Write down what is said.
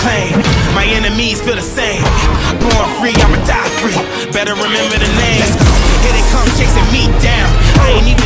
claim. My enemies feel the same. Born free, I'ma die free. Better remember the name. Let's go. Here they come chasing me down. I ain't even